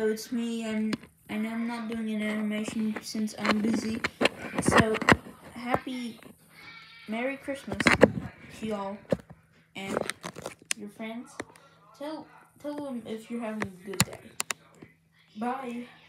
Hello, it's me, and I'm not doing an animation since I'm busy. So, Merry Christmas to y'all and your friends. Tell them if you're having a good day. Bye.